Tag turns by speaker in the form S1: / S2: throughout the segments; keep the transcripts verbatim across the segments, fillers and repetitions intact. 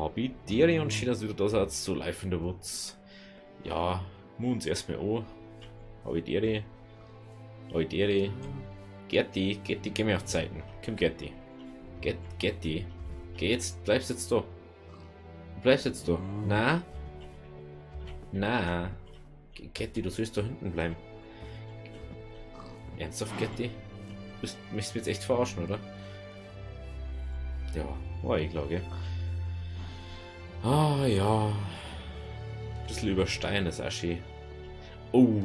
S1: Hobby. Dere und schön, dass du wieder da seid, so live in der Woods. Ja, mu uns erstmal an. Hobby Dere. Hobby Dere. Gerti, Gerti, geh mir auf Zeiten. Komm, Gerti. Get, Gerti. Geh jetzt, bleibst jetzt da. Du bleibst jetzt da. Na? Na? Gerti, du sollst da hinten bleiben. Ernsthaft, Gerti? Du bist, möchtest mich jetzt echt verarschen, oder? Ja, war eh klar, gell? Ah, ja. Ein bisschen über Stein ist auch schön. Oh.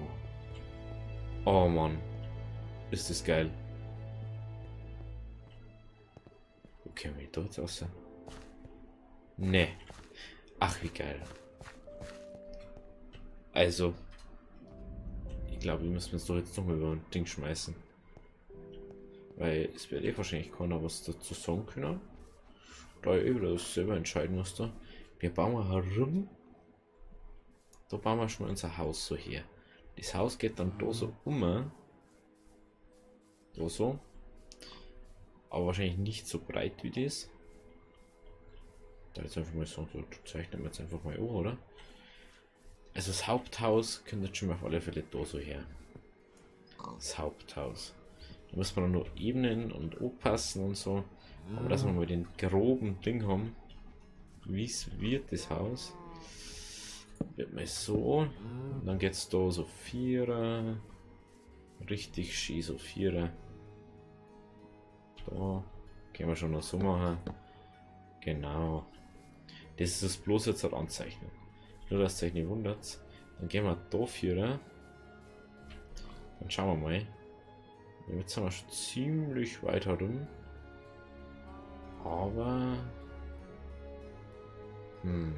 S1: Oh, Mann. Ist das geil. Wo können wir da jetzt raus? Ne. Ach, wie geil. Also. Ich glaube, wir müssen uns doch jetzt nochmal über ein Ding schmeißen. Weil es wird eh wahrscheinlich keiner was dazu sagen können. Da ich eh wieder das selber entscheiden musste. Wir bauen mal herum. Da bauen wir schon mal unser Haus so her. Das Haus geht dann da so um. Da so. Aber wahrscheinlich nicht so breit wie das. Da jetzt einfach mal so, so zeichnen wir jetzt einfach mal an, oder? Also das Haupthaus könnte schon mal auf alle Fälle da so her. Das Haupthaus. Da muss man dann nur ebnen und aufpassen und so. Aber dass wir mal den groben Ding haben, wie es wird, das Haus. Wird mal so. Und dann geht es da so Vierer. Richtig schön, so Vierer. Da können wir schon noch so machen. Genau. Das ist das bloß jetzt anzeichnen. Nur dass euch nicht wundert. Dann gehen wir da Vierer. Dann schauen wir mal. Jetzt sind wir schon ziemlich weit herum. Aber. Hm.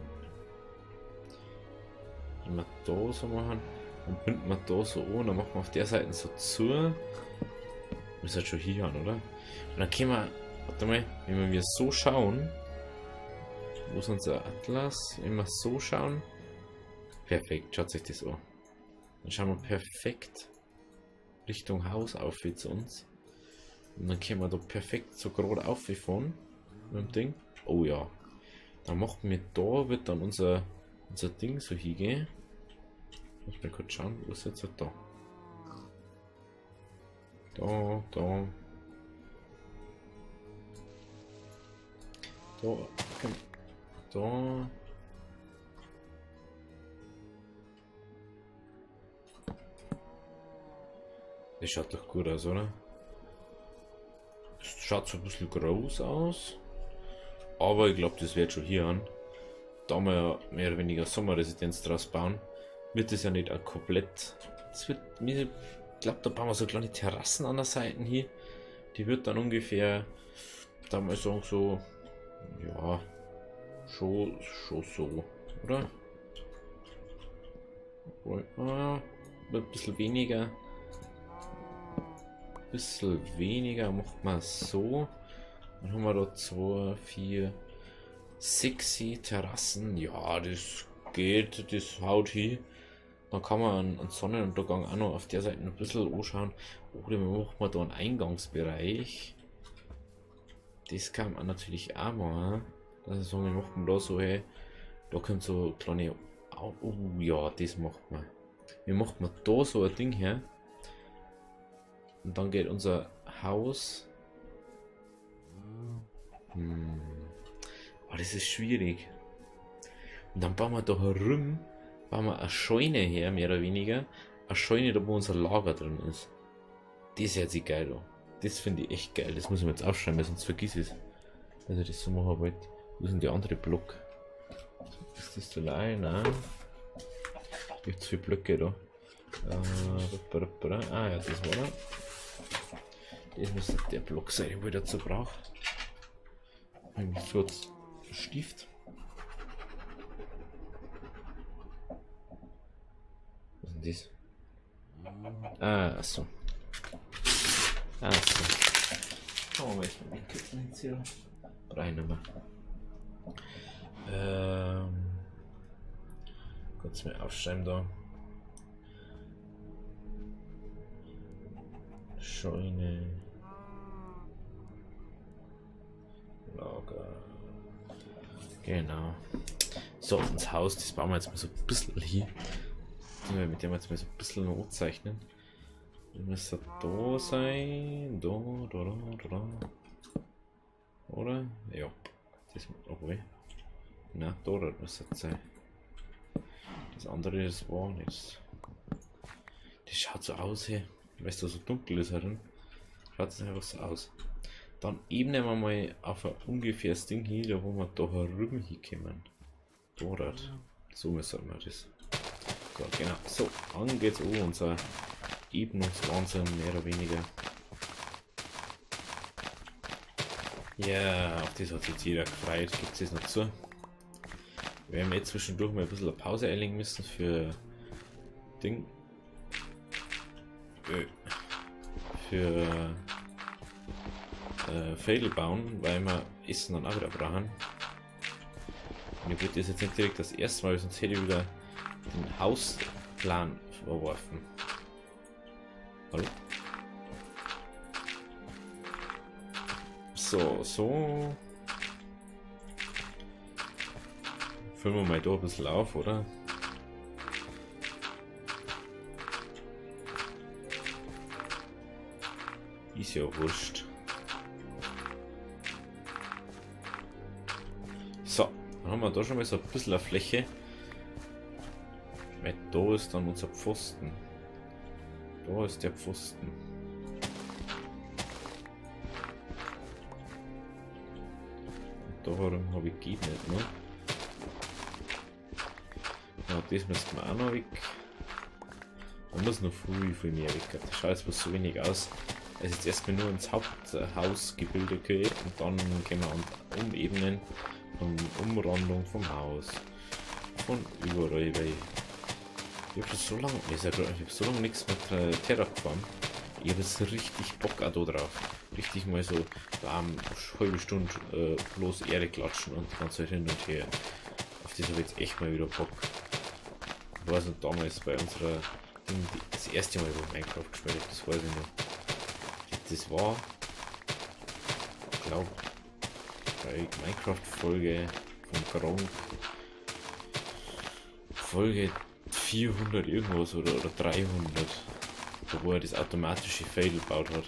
S1: Wenn wir da so machen, dann binden wir da so an, dann machen wir auf der Seite so zu. Müssen halt schon hier an, oder? Und dann können wir. Warte mal, wenn wir so schauen. Wo ist unser Atlas? Wenn wir so schauen. Perfekt, schaut sich das an. Dann schauen wir perfekt Richtung Haus auf wie zu uns. Und dann können wir da perfekt so gerade auffahren mit dem Ding. Oh ja. Dann machen wir da, wird dann unser, unser Ding so hingehen. Muss mal kurz schauen, wo ist jetzt da? Da, da. Da. Da. Das schaut doch gut aus, oder? Das schaut so ein bisschen groß aus. Aber ich glaube, das wird schon hier an. Da wir ja mehr oder weniger Sommerresidenz draus bauen, wird das ja nicht ein komplett. Das wird, ich glaube, da bauen wir so kleine Terrassen an der Seite hier. Die wird dann ungefähr, da mal sagen, so, ja, schon, schon so, oder? Ah, ein bisschen weniger. Ein bisschen weniger macht man so. Dann haben wir da zwei, vier, sexy Terrassen. Ja, das geht, das haut hin. Dann kann man einen, einen Sonnenuntergang auch noch auf der Seite ein bisschen anschauen. Oder wir machen mal da einen Eingangsbereich. Das kann man natürlich auch machen. Also sagen, wir machen da so, hey, da kommt so kleine. Oh, oh ja, das macht man. Wir machen mal da so ein Ding her. Und dann geht unser Haus. Hm. Oh, das ist schwierig. Und dann bauen wir da herum, bauen wir eine Scheune her, mehr oder weniger. Eine Scheune, da wo unser Lager drin ist. Das hört sich geil an. Das finde ich echt geil. Das muss ich mir jetzt aufschreiben, weil sonst vergiss ich es. Dass ich das so machen wollte. Wo ist denn der andere Block? Ist das zu allein? Nein. Es gibt zu viele Blöcke da. Äh, ah ja, das war er. Das müsste der Block sein, den ich dazu brauche. Eigentlich so als Stift. Was ist denn das? Ah, so. Ah, so. Schauen wir mal, ich mal den Kippen jetzt hier reinnehmen. Ähm. Kurz mal aufschreiben da. Scheune. Lager. Genau. So, ins Haus, das bauen wir jetzt mal so ein bisschen hier. Mit dem wir jetzt mal so ein bisschen noch zeichnen. Das müsste da sein. Da, da, da, da. Oder? Ja. Das, obwohl. Na, da, da müsste es sein. Das andere, das war nichts. Das schaut so aus hier. Weil es da so dunkel ist herin. Schaut es einfach so aus. Dann ebnen wir mal auf ein ungefähres Ding hier, da wo wir da herüber hinkommen. Dort. So müssen wir das. So, genau. So, dann geht's um unser Ebnungswahnsinn, mehr oder weniger. Ja, auf das hat sich jeder gefreut. Gibt es das noch zu? Wir werden jetzt zwischendurch mal ein bisschen eine Pause einlegen müssen für Ding. Für äh, Fädel bauen, weil wir Essen dann auch wieder brauchen. Und ich würde das jetzt nicht direkt das erste Mal, sonst hätte ich wieder den Hausplan verworfen. Hallo? So, so. Füllen wir mal da ein bisschen auf, oder? Ist ja wurscht. So, dann haben wir da schon mal so ein bisschen eine Fläche. Weil da ist dann unser Pfosten. Da ist der Pfosten. Und da herum habe ich geht nicht, ne? Ja, das müssten wir auch noch weg. Da muss noch viel, viel mehr weg. Das schaut jetzt bloß so wenig aus. Es ist erstmal nur ins Haupthausgebilde gehört und dann können wir umebnen von Umrandung vom Haus. Von überall, weil ich habe so lange, ich habe so lange nichts mit äh, Terra gefahren. Ich habe jetzt richtig Bock auch da drauf. Richtig mal so um, eine halbe Stunde äh, bloß Erde klatschen und die ganze Zeit hin und her. Auf das habe ich jetzt echt mal wieder Bock. Ich weiß noch damals bei unserer Ding, das erste Mal, wo ich Minecraft gespielt habe, das weiß ich noch. Das war, ich glaube, bei Minecraft-Folge von Gronk, Folge vierhundert irgendwas oder, oder dreihundert, wo er das automatische Fail gebaut hat.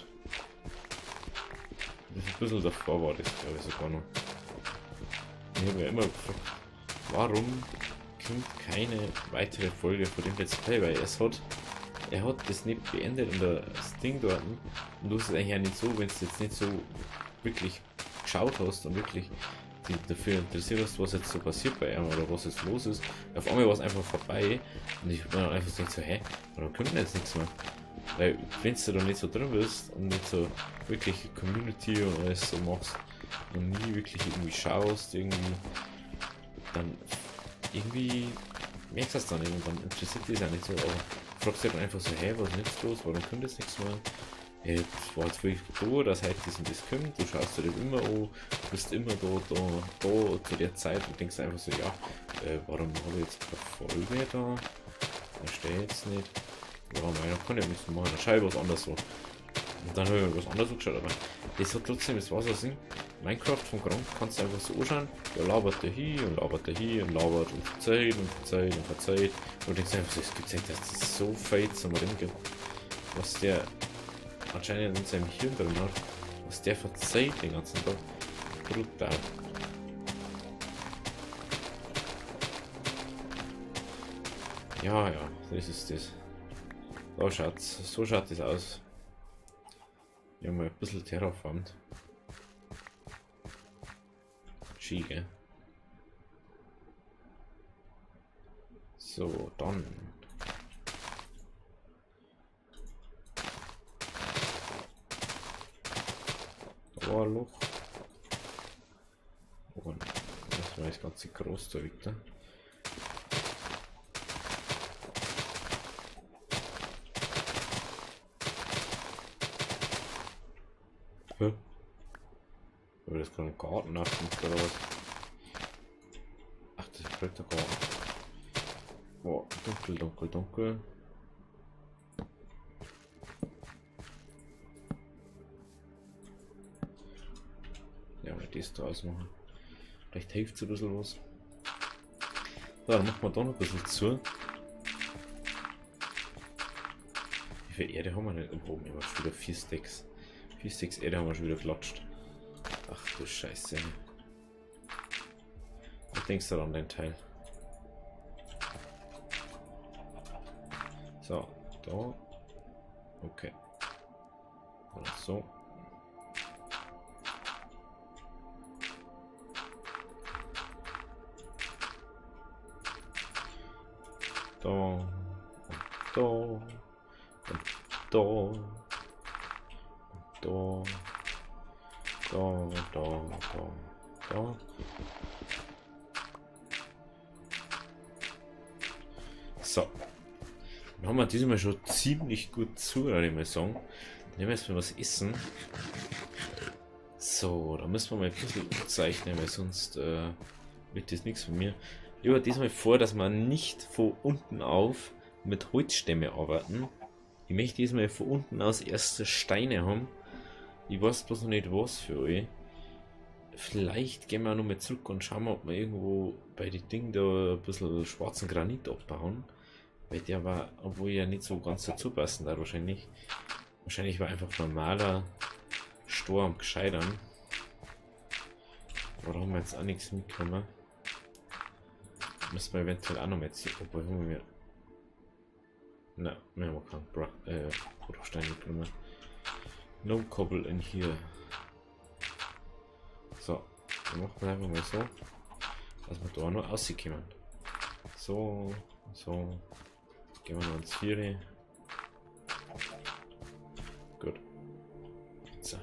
S1: Das ist ein bisschen davor war das, glaube ich, sogar noch. Ich habe mir immer gefragt, warum kommt keine weitere Folge von dem Let's Play, weil es hat Er hat das nicht beendet und das Ding dort. Und du hast es eigentlich auch nicht so, wenn du jetzt nicht so wirklich geschaut hast und wirklich die dafür interessiert hast, was jetzt so passiert bei ihm oder was jetzt los ist. Auf einmal war es einfach vorbei und ich war dann einfach so, so hä, warum kommt denn jetzt nichts mehr? Weil wenn du da nicht so drin bist und nicht so wirklich Community und alles so machst und nie wirklich irgendwie schaust, irgendwie, dann irgendwie merkst du das dann nicht und dann interessiert dich das auch nicht so, aber fragst du dann einfach so, hey, was ist jetzt los, warum kommt das nichts mehr? Hey, das war jetzt wirklich da, dass heute das und das kommt, du schaust dir das immer an, du bist immer da, da, da zu der Zeit und denkst einfach so, ja, äh, warum habe ich jetzt keine Folge da? Verstehe jetzt nicht. Warum einer kann ja nichts machen, dann schau ich was anderes so. Und dann habe ich was anderes geschaut, aber das hat trotzdem, das war so ein Sinn. Minecraft von Gronk kannst du einfach so anschauen, der labert da hier und labert da hier und labert und verzeiht und verzeiht und verzeiht. Und du denkst einfach so, es gibt nicht, dass das so fade zum Ring gibt, was der anscheinend in seinem Hirn drin hat, was der verzeiht den ganzen Tag. Brutal. Ja, ja, das ist das. So schaut's, so schaut das aus. Wir haben mal ein bisschen terraformt. Ski, gell? So, dann. Da war ein Loch. Und das war das ganze Großzeug da. Hä? Oder das kann ein Garten nachkommt oder was? Ach, das ist der Garten. Boah, dunkel, dunkel, dunkel. Ja, mal das draus machen. Vielleicht hilft es ein bisschen was. So, dann machen wir da noch ein bisschen zu. Wie viel Erde haben wir denn im Bogen? Wir haben schon wieder vier Stacks. vier Stacks Erde haben wir schon wieder klatscht. Ach du Scheiße. Was denkst du an dein Teil? So, da. Okay. Oder so. Da. Und da. Und da. Und da. Da, da, da, da. So. Dann haben wir diesmal schon ziemlich gut zu, würde ich mal sagen. Dann nehmen wir erstmal was essen. So, da müssen wir mal ein bisschen zeichnen, weil sonst äh, wird das nichts von mir. Ich habe diesmal vor, dass wir nicht von unten auf mit Holzstämme arbeiten. Ich möchte diesmal von unten aus erste Steine haben. Ich weiß bloß noch nicht was für euch. Vielleicht gehen wir auch noch mal zurück und schauen, ob wir irgendwo bei den Dingen da ein bisschen schwarzen Granit abbauen. Weil der war, obwohl ja nicht so ganz dazu passen da wahrscheinlich. Wahrscheinlich war einfach normaler Sturm gescheitern. Aber da haben wir jetzt auch nichts mitgenommen. Müssen wir eventuell auch noch mal ziehen. Obwohl haben wir. Na, wir haben keinen Bra äh, Bruchstein mitgenommen. No Cobble in hier. So, dann machen wir einfach mal so, dass wir da noch rauskommen. So, so. Gehen wir noch ins Viere. Gut. So.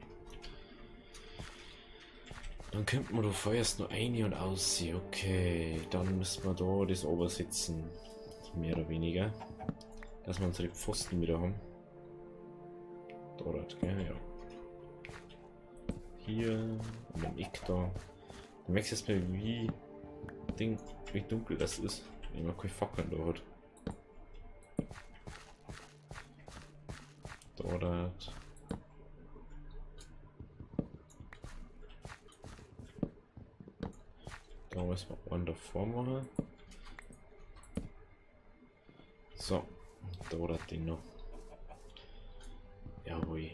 S1: Dann könnten wir da vorerst nur ein und aussehen. Okay, dann müssen wir da das obersetzen. Mehr oder weniger. Dass wir unsere Pfosten wieder haben. Dort, gell, ja. Hier und im Eck da. Du merkst jetzt mal, wie Ding, wie dunkel das ist, wenn man keine Fackeln da hat. Dort. Da müssen wir einen davor machen. So, dort den noch. Jawohl.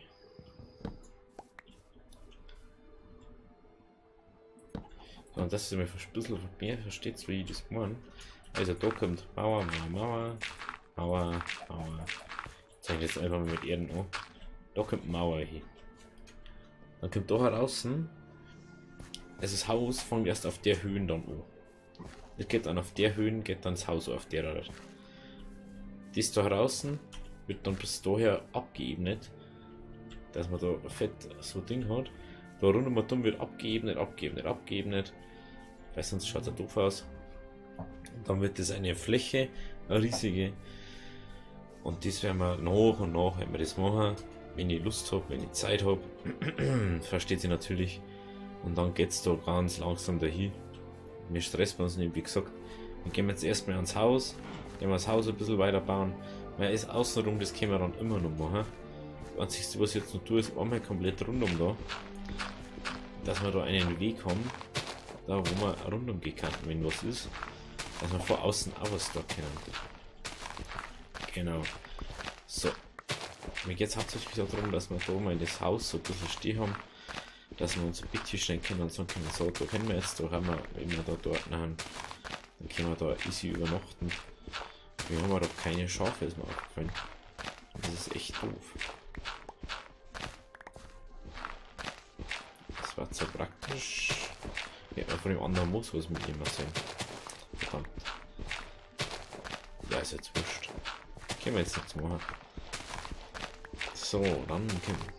S1: So, und das ist mir ein bisschen mehr versteht, wie ich das meine. Also da kommt Mauer, Mauer, Mauer, Mauer, Mauer. Ich zeige jetzt einfach mal mit Erden an. Da kommt Mauer hin. Dann kommt da draußen. Also das Haus fängt erst auf der Höhe dann an. Das geht dann auf der Höhe, geht dann das Haus auf der Art. Das da draußen wird dann bis daher abgeebnet, dass man da fett so Ding hat. Da rund um dumm wird abgeebnet, abgeebnet, abgeebnet, weil sonst schaut es doof aus. Und dann wird das eine Fläche, eine riesige. Und das werden wir nach und nach, wenn wir das machen, wenn ich Lust habe, wenn ich Zeit habe, versteht sie natürlich. Und dann geht es da ganz langsam dahin. Wir stressen uns nicht, wie gesagt. Wir gehen jetzt erstmal ans Haus, gehen wir das Haus ein bisschen weiter bauen. Weil es außenrum, das können wir dann immer noch machen. Das Einzige, was ich jetzt noch tue, ist einmal komplett rundum da. Dass wir da einen Weg haben, da wo wir rundum gehen kann, wenn was ist. Dass wir von außen auch was da können. Genau. So. Mir geht es hauptsächlich darum, dass wir da mal das Haus so ein bisschen stehen haben. Dass wir uns ein Bett stellen können und so können. So, da können wir jetzt, da haben wir, wenn wir da dort haben, dann können wir da easy übernachten. Wir haben aber doch keine Schafe, ist mir aufgefallen. Das ist echt doof. Das war so praktisch. Ja, von dem anderen muss was mit ihm sein. Verdammt. Ja, ist jetzt wurscht. Können wir jetzt nichts machen. So, dann können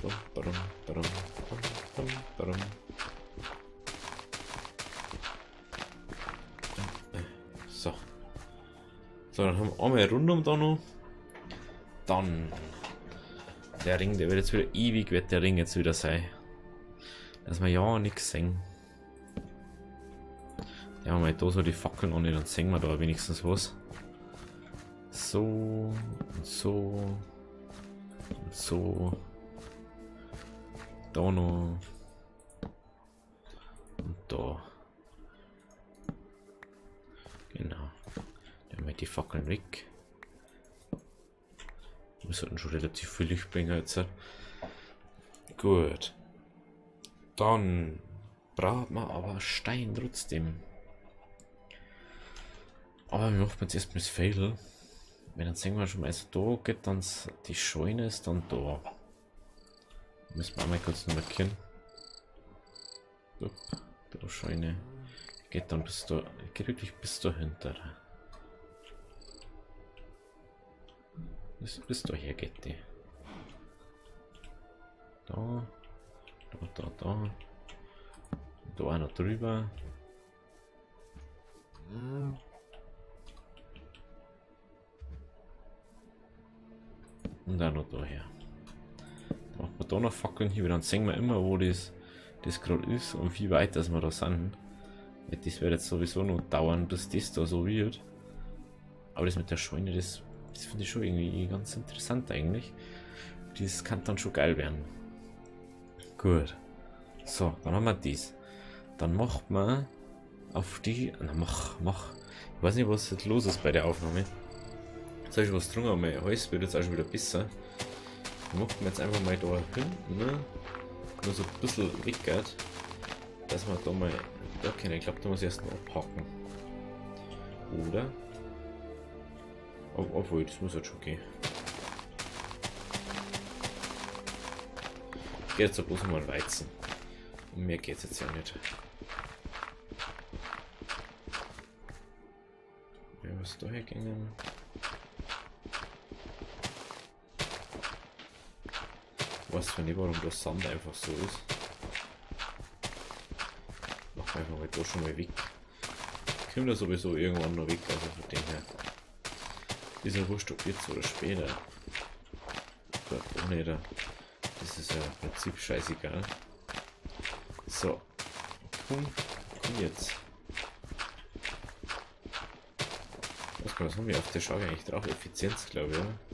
S1: So. So, dann haben wir einmal rundum da noch. Dann der Ring, der wird jetzt wieder ewig, wird der Ring jetzt wieder sein. Dass wir ja nichts sehen. Ja, haben wir da so die Fackeln an, dann sehen wir da wenigstens was. So und so und so. Da noch und da. die Fackeln weg. Wir sollten schon relativ viel Licht bringen jetzt. Gut. Dann braucht man aber Stein trotzdem. Aber wir machen jetzt erstmal das Fail. Wenn dann sehen wir schon mal, also da geht dann die Scheune ist dann da. Müssen wir mal kurz noch markieren. Da, da Scheune. Geht dann bis da, geht wirklich bis dahinter. Bis, bis daher geht die. Da, da, da, da. Da auch noch drüber. Und dann noch daher. Da macht man da noch Fackeln hier, dann sehen wir immer, wo das, das gerade ist und wie weit das wir da sind. Das wird jetzt sowieso noch dauern, bis das da so wird. Aber das mit der Scheune, das, das finde ich schon irgendwie ganz interessant eigentlich. Das kann dann schon geil werden. Gut. So, dann haben wir das. Dann macht man auf die. Na, mach, mach. Ich weiß nicht, was jetzt los ist bei der Aufnahme. Jetzt habe ich was drungen, aber mein Hals wird jetzt auch schon wieder besser. Dann macht man jetzt einfach mal da hinten, ne? Nur so ein bisschen weggeht, dass man da mal. Da können. Ich glaube, da muss ich erst mal abhaken. Oder? Ob, obwohl, das muss jetzt schon gehen. Ich gehe jetzt bloß mal Weizen. Und mehr geht es jetzt ja nicht. Ja, was da hergingen? Ich weiß zwar nicht, warum das Sand einfach so ist. Mach einfach mal da schon mal weg. Kommt da sowieso irgendwann noch weg, also von dem her. Ist ja wurscht, ob jetzt oder später. Gut, auch nicht. Das ist ja im Prinzip scheißegal. So. Komm, komm jetzt. Was, was haben wir auf der Schau eigentlich drauf? Effizienz, glaube ich, oder?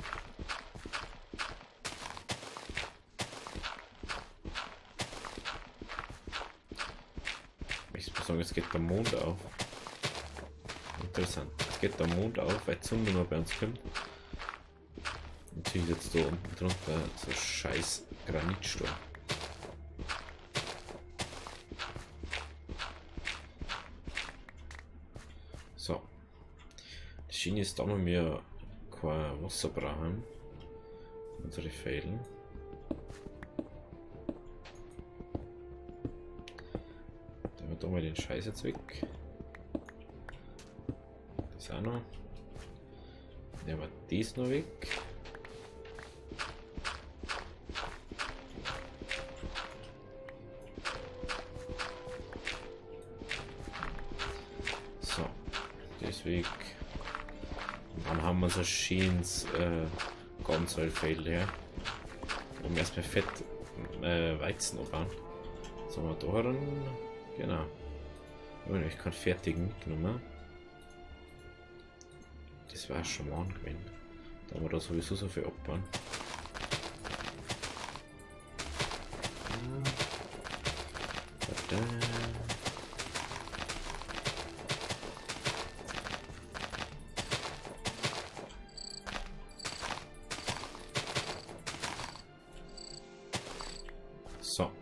S1: Ich muss sagen, jetzt geht der Mond auf. Interessant. Jetzt geht der Mond auf, weil die Sonne noch bei uns kommt. Natürlich jetzt da unten drunter so scheiß Granitsturm. So. Die Schiene ist da, wenn wir kein Wasser brauchen. Unsere Fäden. Dann wir da mal den Scheiß jetzt weg. Das auch noch. Nehmen wir das noch weg. So, das weg. Und dann haben wir so ein schönes äh, Ganzölfeld her. Und erstmal fett äh, Weizen abbauen. So, wir da ran. Genau. Ich kann fertigen mitgenommen. Das war schon mal gewesen. Da haben wir da sowieso so viel abbauen. Da. So.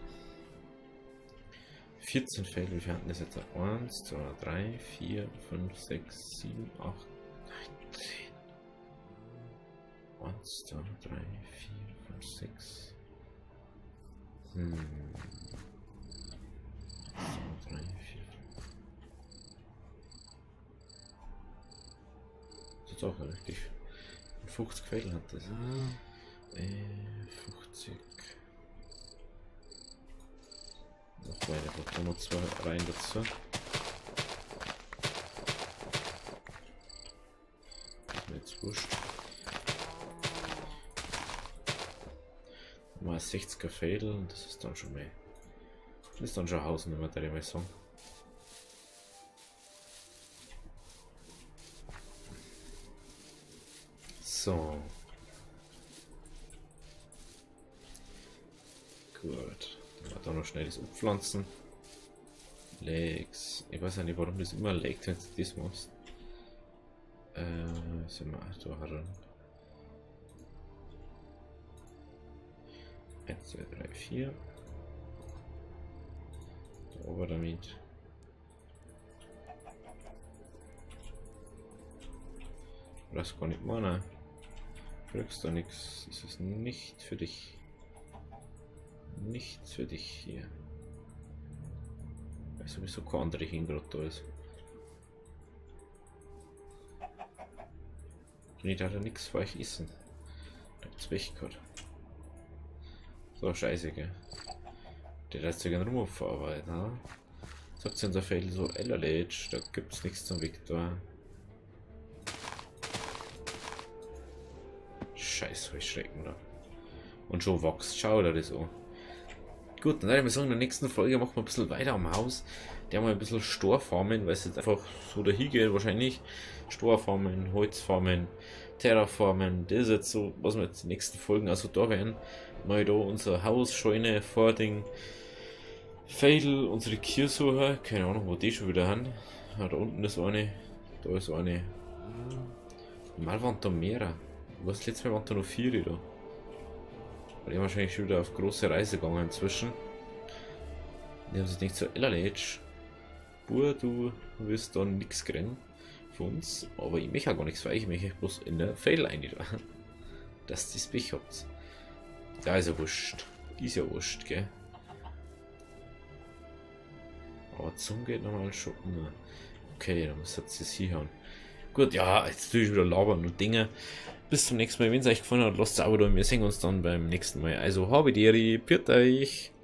S1: vierzehn Felder, wie viel hatten das jetzt? eins, zwei, drei, vier, fünf, sechs, sieben, acht, neun, zehn. eins, zwei, drei, vier, fünf, sechs. Hm. eins, zwei, drei, vier, fünf. Das ist auch richtig. fünfzig Felder hat das. Äh, fünfzig. Noch weiter, da noch zwei rein dazu. Das ist mir jetzt wurscht. Mal sechziger Fädel und das ist dann schon mehr. Das ist dann schon Hausnummer, der ich mal sagen. So. Gut. Da noch schnell das Upflanzen. Legs. Ich weiß ja nicht, warum das immer legt, wenn du das machst. Äh, sind wir da heran. eins, zwei, drei, vier. Da oben damit. Du brauchst gar nicht Mana. Du kriegst da nichts. Das ist nicht für dich. Nichts für dich hier. Weil sowieso kein anderer hin gerade da ist. Ich darf da nichts für euch essen. Da habt's weg gehabt. So, scheiße, gell. Der lässt sich gerne rumverarbeiten, ne? Sagt sie unser Feld so, Ellerledge, da gibt's nichts zum Victor. Scheiße, ich schrecken da. Und schon wächst, schau da das an. Gut, dann würde ich mal sagen, in der nächsten Folge machen wir ein bisschen weiter am Haus. Der haben wir ein bisschen Storfarmen, weil es jetzt einfach so dahin geht wahrscheinlich. Storfarmen, Holzfarmen, Terraformen, das ist jetzt so, was wir jetzt in den nächsten Folgen also da werden. Mal da unser Haus, Scheune, Vording, Feldl, unsere Kirsucher, keine Ahnung, wo die schon wieder haben. Ja, da unten ist eine, da ist eine. Mal waren da mehrere. Was letztes Mal waren da noch vier da. Weil die wahrscheinlich schon wieder auf große Reise gegangen inzwischen. Die haben sich nicht so Ellerledge. Bur, du wirst da nichts kriegen für uns. Aber ich möchte auch gar nichts für euch, ich möchte bloß in der Fail ein, dass ihr das Pech habt. Da ist ja wurscht. Ist ja wurscht, gell. Aber zum geht nochmal shoppen. Okay, dann muss jetzt das hier haben. Gut, ja, jetzt tue ich wieder labern und Dinge. Bis zum nächsten Mal. Wenn es euch gefallen hat, lasst es ein Abo da. Wir sehen uns dann beim nächsten Mal. Also, habe die Ehre, pfiat euch.